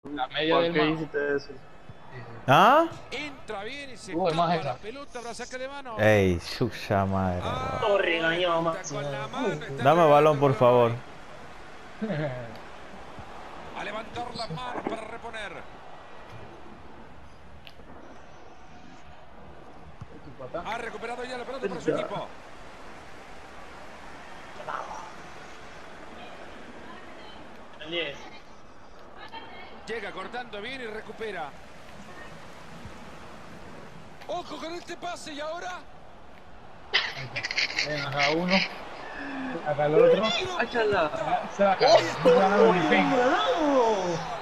La media ¿Por del qué mago. hiciste eso? ¿Ah? Entra bien y se Es más escapa la esa. pelota, habrá saque de mano. Ey, suya madre. Todo regañado, Está Maxi. con la mano, está Dame entregando balón, por el favor. A levantar las manos para reponer. Tu pata. Ha recuperado ya la pelota para su equipo. El 10. Llega cortando bien y recupera. Ojo con este pase y ahora. Ven, acá uno. Acá el otro. ¡Áchala! Saca. No ganamos ni pena. ¡Golazo!